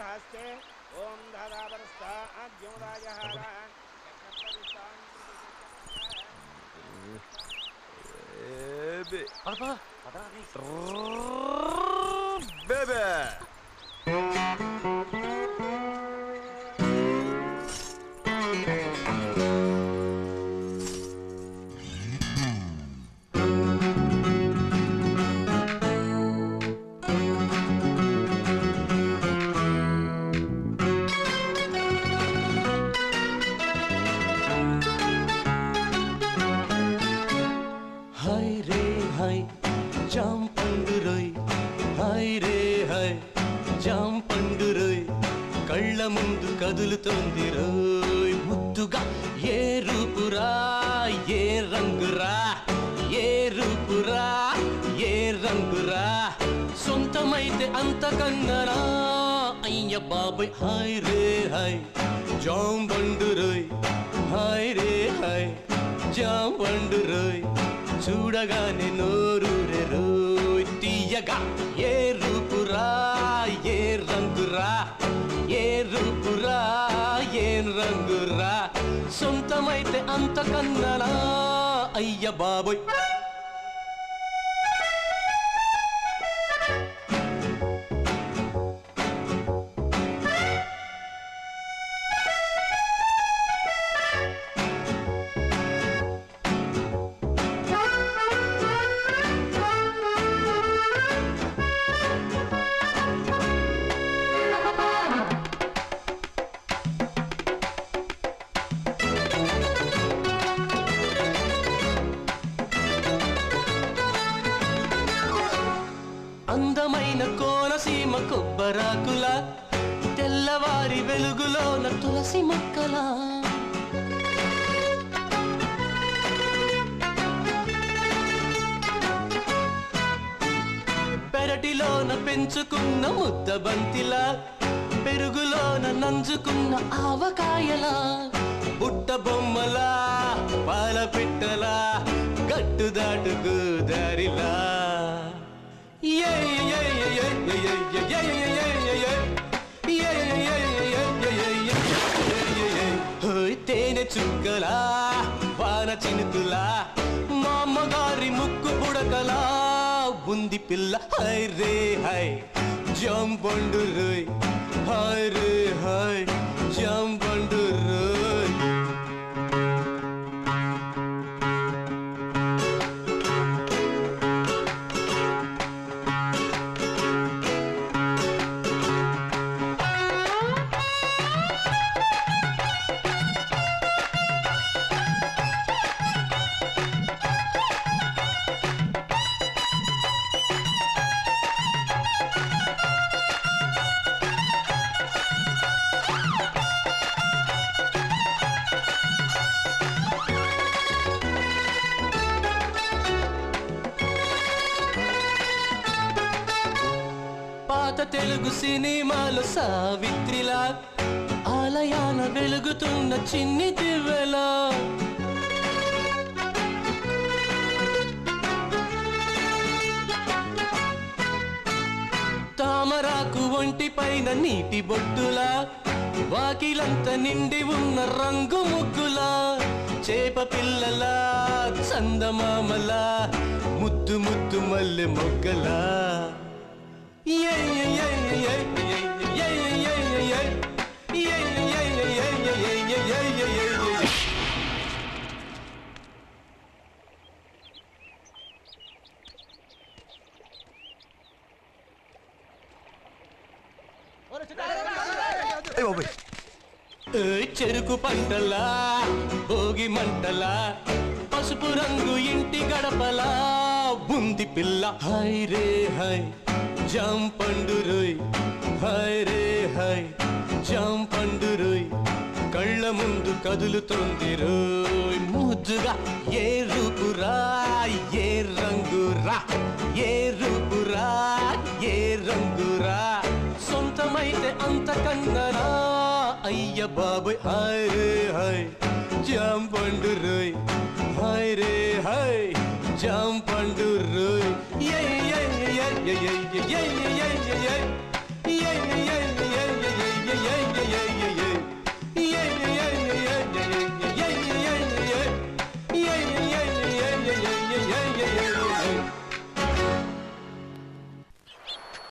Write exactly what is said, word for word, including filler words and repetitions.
हस्ते ओम धादावरस्ता आद्योदायहारा Baby. Apa? Baby. ముందు కదులుతోంది రోయ్ ముద్దుగా ఏ రూపురా ఏ రంగురా ఏ రూపురా ఏ రంగురా సొంతమైతే అంతకన్నరా అయ్య బాబాయ్ హాయ్ రే హాయ్ జాంబండు రోయ్ హాయ్ రే హాయ్ జాంబండు రోయ్ చూడగానే నోరూరే రోయ్ తీయగా ఏ రూపురా ఏ రంగురా ఏ రూపురా ఏ రంగురా సొంతమైతే అంతకన్నరా అయ్య బాబోయ్ అందమైన కోనసీమ కొబ్బరాకుల తెల్లవారి వెలుగులోన తులసి మొక్కల పెరటిలోన పెంచుకున్న ముద్ద బంతిలా పెరుగులోన నంజుకున్న ఆవకాయలా బుట్ట బొమ్మలా పాల పిట్టలా గట్టు దాటుకు దారిలా తేనె చుక్కలా వాన చినుకులా మా అమ్మగారి ముక్కు పుడకలా ఉంది పిల్ల హై రే హై జాంబండు రోయ్ హై రే హై జాంబండు రోయ్ తెలుగు సినిమాలో సావిత్రిలా ఆలయాన వెలుగుతున్న చిన్ని దివ్వెలా తామరాకు ఒంటి పైన నీటి బొట్టులా వాకిలంత నిండి ఉన్న రంగు ముగ్గులా చేప పిల్లలా చందమామలా ముద్దు ముద్దు మల్లె మొగ్గలా చెరుకు పంటలా భోగి మంటలా పసుపు రంగు ఇంటి గడపలా బుంది పిల్ల హై రే హై జాంబండు రోయ్ హై రే హై జాంబండు రోయ్ కళ్ళ ముందు కదులుతోంది రోయ్ ముద్దుగా ఏ రూపురా ఏ రంగురా ఏ రూపురా ఏ రంగురా సొంతమైతే అంతకన్నరా అయ్య బాబోయ్ హై రే హై జాంబండు రోయ్ హై రే హై జాంబండు రోయ్ ఏ ఏ ఏ ఏ ఏ ఏ ఏ ఏ